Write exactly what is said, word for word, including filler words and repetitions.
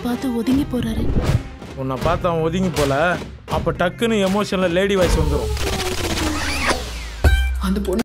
பார்த்து ஒதுங்கி போறாரு. உன்னை பார்த்து அவன் ஒதுங்கி போல, அப்ப டக்குன்னு எமோஷன்ல லேடி வாய்ஸ் வந்துடும். அந்த பொண்ணு